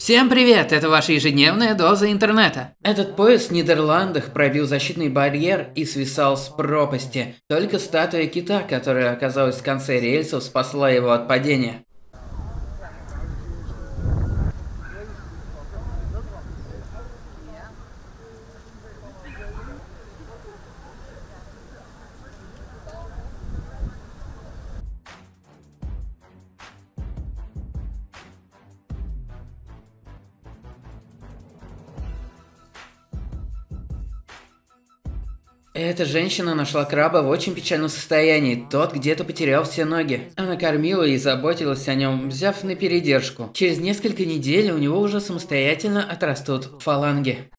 Всем привет! Это ваша ежедневная доза интернета. Этот поезд в Нидерландах пробил защитный барьер и свисал с пропасти. Только статуя кита, которая оказалась в конце рельсов, спасла его от падения. Эта женщина нашла краба в очень печальном состоянии. Тот где-то потерял все ноги. Она кормила и заботилась о нем, взяв на передержку. Через несколько недель у него уже самостоятельно отрастут фаланги.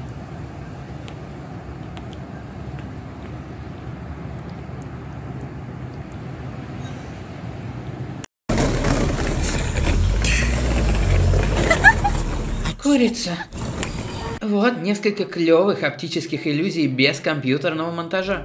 Курица. Вот несколько клевых оптических иллюзий без компьютерного монтажа.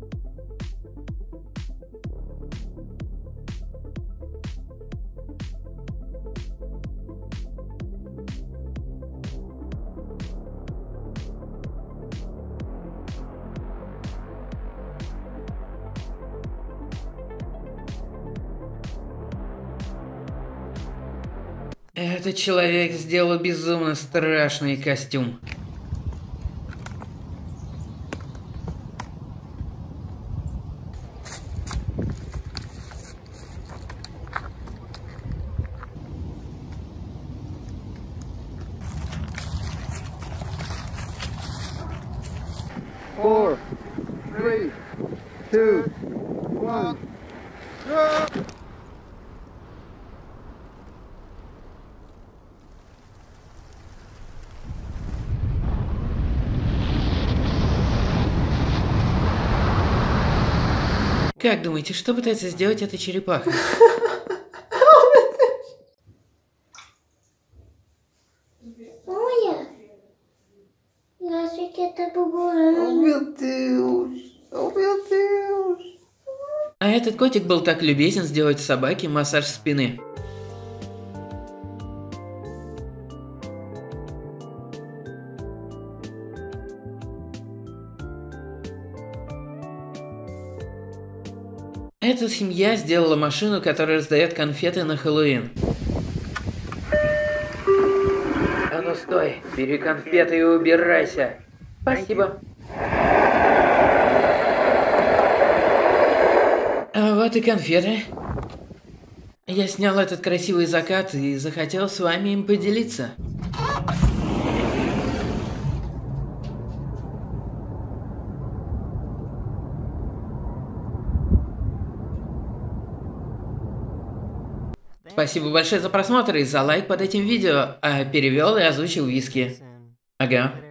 Этот человек сделал безумно страшный костюм. Four, three, two, one. Как думаете, что пытается сделать эта черепаха? Olha, eu achei que ia bugando. Oh meu Deus! Oh meu Deus! А этот котик был так любезен сделать собаке массаж спины. Эта семья сделала машину, которая раздает конфеты на Хэллоуин. А ну стой, бери конфеты и убирайся. Спасибо. А вот и конфеты. Я снял этот красивый закат и захотел с вами им поделиться. Спасибо большое за просмотр и за лайк под этим видео, а перевел и озвучил Виски. Ага.